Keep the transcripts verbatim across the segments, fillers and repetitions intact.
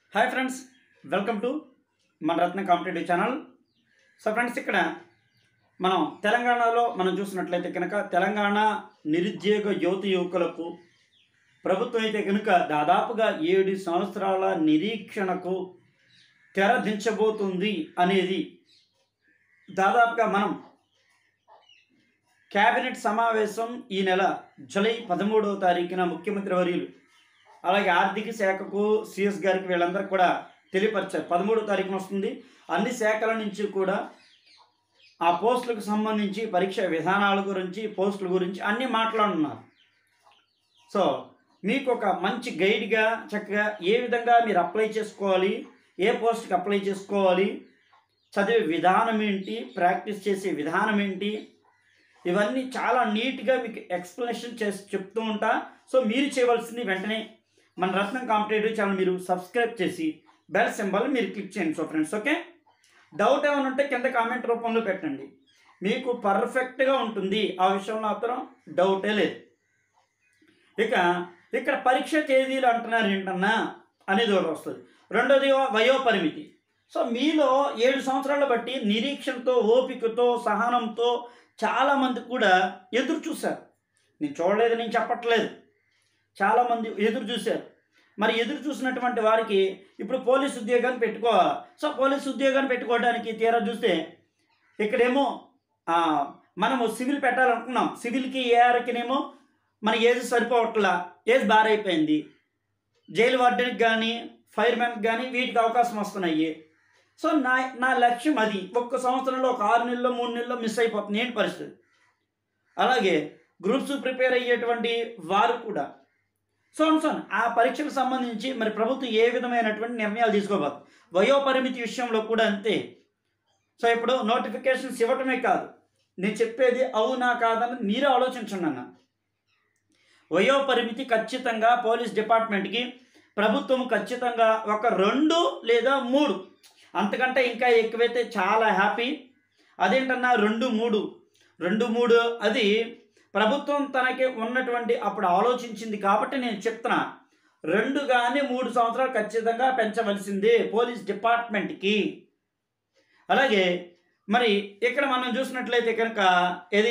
Hi friends, welcome to మన Ratna competitive channel. So friends, ఇక్కడ మనం తెలంగాణలో మనం చూసినట్లయితే కనుక తెలంగాణ నిరుద్యోగ యువతి యువకులకు ప్రభుత్వం అయితే కనుక దాదాపుగా ఏడు సంవత్సరాల నిరీక్షణకు తెరదించబోతుంది అనేది దాదాపుగా మనం క్యాబినెట్ సమావేశం ఈ నెల జూలై పదమూడవ తారీఖున ముఖ్యమంత్రి వర్యులు అలాగే ఆర్థిక శాఖకు సిఎస్ గారికి వీళ్ళందరికీ కూడా తెలియపరిచారు. పదమూడవ తారీఖున వస్తుంది. అన్ని శాఖల నుంచి కూడా ఆ పోస్టులకు సంబంధించి పరీక్ష విధానాల గురించి పోస్టుల గురించి అన్నీ మాట్లాడుతున్నారు. సో మీకు ఒక మంచి గైడ్గా చక్కగా ఏ విధంగా మీరు అప్లై చేసుకోవాలి, ఏ పోస్ట్కి అప్లై చేసుకోవాలి, చదివే విధానం ఏంటి, ప్రాక్టీస్ చేసే విధానం ఏంటి, ఇవన్నీ చాలా నీట్గా మీకు ఎక్స్ప్లెనేషన్ చేసి చెప్తూ ఉంటా. సో మీరు చేయవలసింది వెంటనే మన రత్నం కాంపిటేటివ్ ఛానల్ మీరు సబ్స్క్రైబ్ చేసి బెల్ సింబల్ మీరు క్లిక్ చేయండి. సో ఫ్రెండ్స్, ఓకే, డౌట్ ఏమైనా ఉంటే కింద కామెంట్ రూపంలో పెట్టండి. మీకు పర్ఫెక్ట్గా ఉంటుంది, ఆ విషయంలో మాత్రం డౌటే లేదు. ఇక ఇక్కడ పరీక్ష తేదీలు అంటున్నారు ఏంటన్నా అనేది ఒకటి వస్తుంది. రెండోది వయోపరిమితి. సో మీలో ఏడు సంవత్సరాలు బట్టి నిరీక్షణతో, ఓపికతో, సహనంతో చాలామంది కూడా ఎదురు చూశారు. నేను చూడలేదు, నేను చెప్పట్లేదు, చాలామంది ఎదురు చూశారు. మరి ఎదురు చూసినటువంటి వారికి ఇప్పుడు పోలీస్ ఉద్యోగాన్ని పెట్టుకోవాలి. సో పోలీస్ ఉద్యోగాన్ని పెట్టుకోవడానికి తీరా చూస్తే ఇక్కడేమో మనము సివిల్ పెట్టాలనుకున్నాం. సివిల్కి ఏఆర్కినేమో మన ఏజ్ సరిపోవట్లా, ఏజ్ బారైపోయింది. జైలు వార్డెన్కి కానీ ఫైర్మెన్కి కానీ వీటికి అవకాశం వస్తున్నాయి. సో నా నా లక్ష్యం అది. ఒక్క సంవత్సరంలో ఒక ఆరు నెలలో మూడు నెలల్లో మిస్ అయిపోతుంది ఏంటి పరిస్థితి. అలాగే గ్రూప్స్ ప్రిపేర్ అయ్యేటువంటి వారు కూడా సో సో ఆ పరీక్షకు సంబంధించి మరి ప్రభుత్వం ఏ విధమైనటువంటి నిర్ణయాలు తీసుకోబోతుంది. వయోపరిమితి విషయంలో కూడా అంతే. సో ఇప్పుడు నోటిఫికేషన్స్ ఇవ్వటమే కాదు, నేను చెప్పేది అవునా కాదని మీరే ఆలోచించండి అన్న. వయోపరిమితి ఖచ్చితంగా పోలీస్ డిపార్ట్మెంట్కి ప్రభుత్వం ఖచ్చితంగా ఒక రెండు లేదా మూడు, అంతకంటే ఇంకా ఎక్కువైతే చాలా హ్యాపీ. అదేంటన్నా రెండు మూడు రెండు మూడు అది ప్రభుత్వం తనకి ఉన్నటువంటి అప్పుడు ఆలోచించింది కాబట్టి నేను చెప్తున్నా. రెండు కానీ మూడు సంవత్సరాలు ఖచ్చితంగా పెంచవలసింది పోలీస్ డిపార్ట్మెంట్కి. అలాగే మరి ఇక్కడ మనం చూసినట్లయితే కనుక ఇది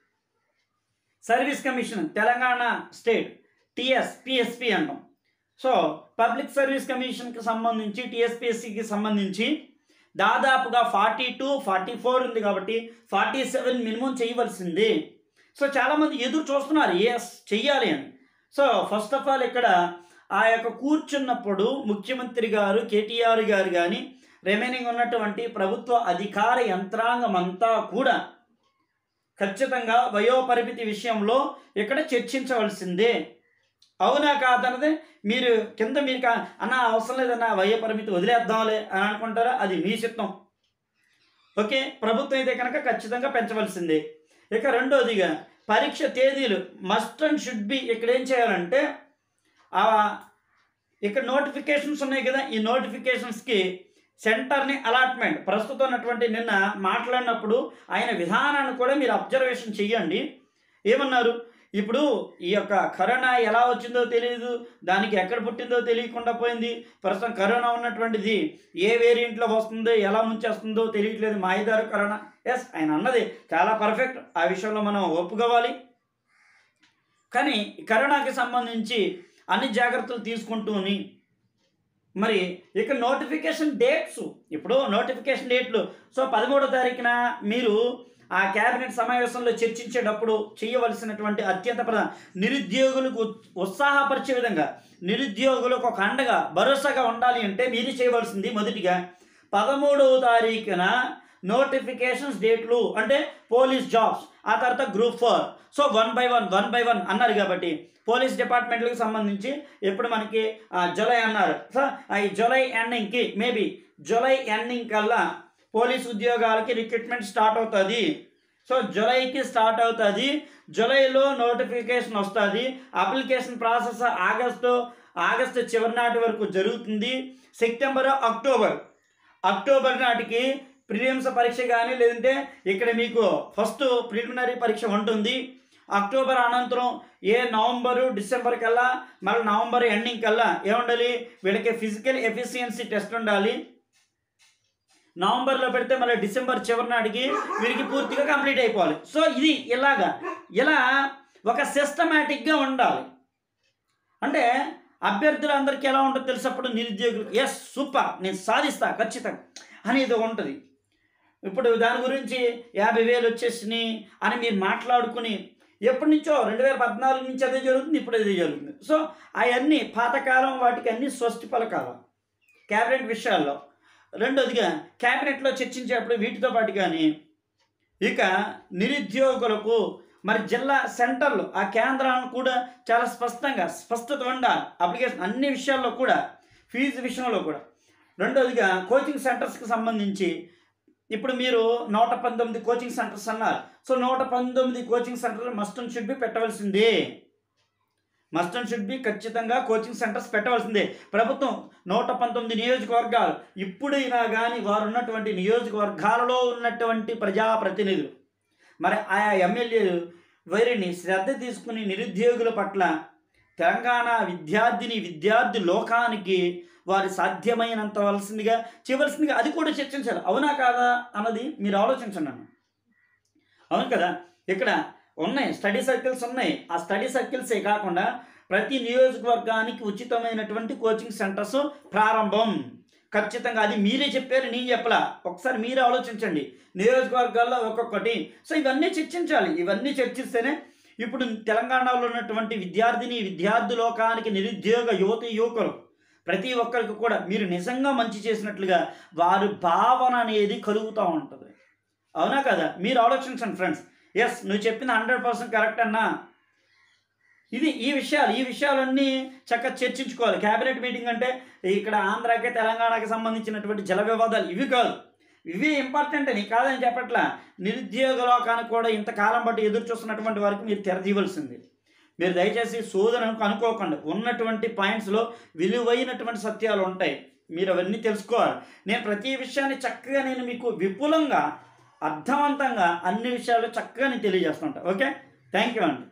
service commission Telangana state TS PSP అంటాం. సో పబ్లిక్ సర్వీస్ కమిషన్కి సంబంధించి టిఎస్పిఎస్సికి సంబంధించి దాదాపుగా ఫార్టీ టూ ఫార్టీ ఫోర్ ఉంది కాబట్టి ఫార్టీ సెవెన్ మినిమం చేయవలసింది. సో చాలామంది ఎదురు చూస్తున్నారు ఎస్ చెయ్యాలి అని. సో ఫస్ట్ ఆఫ్ ఆల్ ఇక్కడ ఆ యొక్క కూర్చున్నప్పుడు ముఖ్యమంత్రి గారు కేటీఆర్ గారు కానీ రిమైనింగ్ ఉన్నటువంటి ప్రభుత్వ అధికార యంత్రాంగం అంతా కూడా ఖచ్చితంగా వయోపరిమితి విషయంలో ఇక్కడ చర్చించవలసిందే. అవునా కాదన్నది మీరు కింద మీరు కా అన్న అవసరం లేదన్న వయోపరిమితి వదిలేద్దాంలే అని అనుకుంటారా, అది మీ చిత్తం. ఓకే, ప్రభుత్వం అయితే కనుక ఖచ్చితంగా పెంచవలసిందే. ఇక రెండోదిగా పరీక్ష తేదీలు మస్ట్ అండ్ షుడ్ బి. ఇక్కడ ఏం చేయాలంటే ఇక్కడ నోటిఫికేషన్స్ ఉన్నాయి కదా, ఈ నోటిఫికేషన్స్కి సెంటర్ని అలాట్మెంట్ ప్రస్తుతం ఉన్నటువంటి నిన్న మాట్లాడినప్పుడు ఆయన విధానాన్ని కూడా మీరు అబ్జర్వేషన్ చెయ్యండి. ఏమన్నారు, ఇప్పుడు ఈ యొక్క కరోనా ఎలా వచ్చిందో తెలియదు, దానికి ఎక్కడ పుట్టిందో తెలియకుండా పోయింది. ప్రస్తుతం కరోనా ఉన్నటువంటిది ఏ వేరియంట్లో వస్తుందో ఎలా ముంచేస్తుందో తెలియట్లేదు, మాయదారు కరోనా. ఎస్, ఆయన అన్నది చాలా పర్ఫెక్ట్, ఆ విషయంలో మనం ఒప్పుకోవాలి. కానీ కరోనాకి సంబంధించి అన్ని జాగ్రత్తలు తీసుకుంటూని మరి ఇక్కడ నోటిఫికేషన్ డేట్స్, ఇప్పుడు నోటిఫికేషన్ డేట్లు సో పదమూడో తారీఖున మీరు ఆ క్యాబినెట్ సమావేశంలో చర్చించేటప్పుడు చేయవలసినటువంటి అత్యంత ప్రధాన నిరుద్యోగులకు ఉత్సాహపరిచే విధంగా, నిరుద్యోగులకు ఒక అండగా భరోసాగా ఉండాలి అంటే మీరు చేయవలసింది మొదటిగా పదమూడవ తారీఖున నోటిఫికేషన్స్ డేట్లు అంటే పోలీస్ జాబ్స్, ఆ తర్వాత group four. So one by one one by one అన్నారు కాబట్టి పోలీస్ డిపార్ట్మెంట్లకు సంబంధించి ఇప్పుడు మనకి జూలై అన్నారు. సో ఈ జూలై ఎండింగ్కి మేబీ జూలై ఎండింగ్ కల్లా పోలీస్ ఉద్యోగాలకి రిక్రూట్మెంట్ స్టార్ట్ అవుతుంది. సో జూలైకి స్టార్ట్ అవుతుంది, జూలైలో నోటిఫికేషన్ వస్తుంది. అప్లికేషన్ ప్రాసెస్ ఆగస్టు ఆగస్టు చివరి నాటి వరకు జరుగుతుంది. సెప్టెంబర్ అక్టోబర్ అక్టోబర్ నాటికి ప్రిలిమ్స్ పరీక్ష కానీ లేదంటే ఇక్కడ మీకు ఫస్ట్ ప్రిలిమినరీ పరీక్ష ఉంటుంది. అక్టోబర్ అనంతరం ఏ నవంబరు డిసెంబర్ కల్లా మళ్ళీ నవంబర్ ఎండింగ్ కల్లా ఏముండాలి, వీళ్ళకి ఫిజికల్ ఎఫిషియన్సీ టెస్ట్ ఉండాలి. నవంబర్లో పెడితే మళ్ళీ డిసెంబర్ చివరి నాటికి వీరికి పూర్తిగా కంప్లీట్ అయిపోవాలి. సో ఇది ఇలాగా ఇలా ఒక సిస్టమేటిక్గా ఉండాలి. అంటే అభ్యర్థులందరికీ ఎలా ఉంటుందో తెలిసినప్పుడు నిరుద్యోగులు ఎస్ సూపర్ నేను సాధిస్తా ఖచ్చితంగా అనేది ఉంటుంది. ఇప్పుడు దాని గురించి యాభై వేలు వచ్చేసినాయి అని మీరు మాట్లాడుకుని ఎప్పటి నుంచో రెండు వేల పద్నాలుగు నుంచి అదే జరుగుతుంది, ఇప్పుడు అదే జరుగుతుంది. సో అవన్నీ పాతకాలం వాటికి అన్నీ స్వస్తి పలకాలం క్యాబినెట్ విషయాల్లో. రెండోదిగా క్యాబినెట్లో చర్చించేటప్పుడు వీటితో పాటు కానీ ఇక నిరుద్యోగులకు మరి జిల్లా సెంటర్లు ఆ కేంద్రాలను కూడా చాలా స్పష్టంగా స్పష్టత ఉండాలి. అప్లికేషన్ అన్ని విషయాల్లో కూడా ఫీజు విషయంలో కూడా. రెండోదిగా కోచింగ్ సెంటర్స్కి సంబంధించి ఇప్పుడు మీరు నూట పంతొమ్మిది కోచింగ్ సెంటర్స్ అన్నారు. సో నూట పంతొమ్మిది కోచింగ్ సెంటర్లు మస్ట్ అండ్ షుడ్ బి పెట్టవలసిందే. మస్ట్ అండ్ షుడ్ బి ఖచ్చితంగా కోచింగ్ సెంటర్స్ పెట్టవలసిందే. ప్రభుత్వం నూట పంతొమ్మిది నియోజకవర్గాలు ఇప్పుడైనా కానీ వారు ఉన్నటువంటి నియోజకవర్గాలలో ఉన్నటువంటి ప్రజాప్రతినిధులు మరి ఆయా ఎమ్మెల్యేలు వీరిని శ్రద్ధ తీసుకుని నిరుద్యోగుల పట్ల తెలంగాణ విద్యార్థిని విద్యార్థి లోకానికి వారి సాధ్యమైనంత వలసిందిగా చేయవలసిందిగా అది కూడా చర్చించాలి. అవునా కాదా అన్నది మీరు ఆలోచించండి. అవును కదా, ఇక్కడ ఉన్నాయి స్టడీ సర్కిల్స్ ఉన్నాయి. ఆ స్టడీ సర్కిల్సే కాకుండా ప్రతి నియోజకవర్గానికి ఉచితమైనటువంటి కోచింగ్ సెంటర్స్ ప్రారంభం ఖచ్చితంగా. అది మీరే చెప్పారు, నేను చెప్పలా. ఒకసారి మీరే ఆలోచించండి నియోజకవర్గాల్లో ఒక్కొక్కటి. సో ఇవన్నీ చర్చించాలి. ఇవన్నీ చర్చిస్తేనే ఇప్పుడు తెలంగాణలో ఉన్నటువంటి విద్యార్థిని విద్యార్థి లోకానికి నిరుద్యోగ యువతి యువకులు ప్రతి ఒక్కరికి కూడా మీరు నిజంగా మంచి చేసినట్లుగా వారి భావన అనేది కలుగుతూ ఉంటుంది. అవునా కదా, మీరు ఆలోచించండి ఫ్రెండ్స్. ఎస్ నువ్వు చెప్పింది హండ్రెడ్ పర్సెంట్ కరెక్ట్ అన్నా. ఇది ఈ విషయాలు ఈ విషయాలన్నీ చక్కగా చర్చించుకోవాలి. క్యాబినెట్ మీటింగ్ అంటే ఇక్కడ ఆంధ్రాకి తెలంగాణకి సంబంధించినటువంటి జల వివాదాలు ఇవి కాదు, ఇవి ఇంపార్టెంట్ అని కాదని చెప్పట్లా. నిరుద్యోగ లోకానికి కూడా ఇంతకాలం బట్టి ఎదురు చూస్తున్నటువంటి వారికి మీరు తెరదీయవలసింది. మీరు దయచేసి శోధనకు అనుకోకుండా ఉన్నటువంటి పాయింట్స్లో విలువైనటువంటి సత్యాలు ఉంటాయి, మీరు అవన్నీ తెలుసుకోవాలి. నేను ప్రతి విషయాన్ని చక్కగా నేను మీకు విపులంగా అర్థవంతంగా అన్ని విషయాలు చక్కగా నేను తెలియజేస్తుంటా. ఓకే, థ్యాంక్ యూ అండి.